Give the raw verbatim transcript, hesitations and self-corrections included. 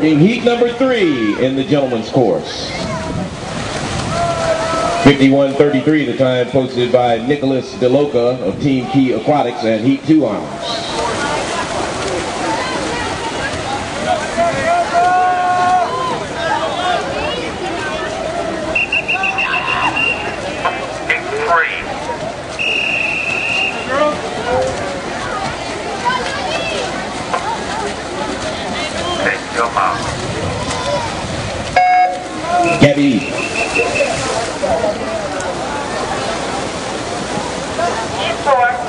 working heat number three in the gentleman's course. fifty-one thirty-three, the time posted by Nicholas DeLoca of Team Key Aquatics and Heat two honors. Gabby. Four.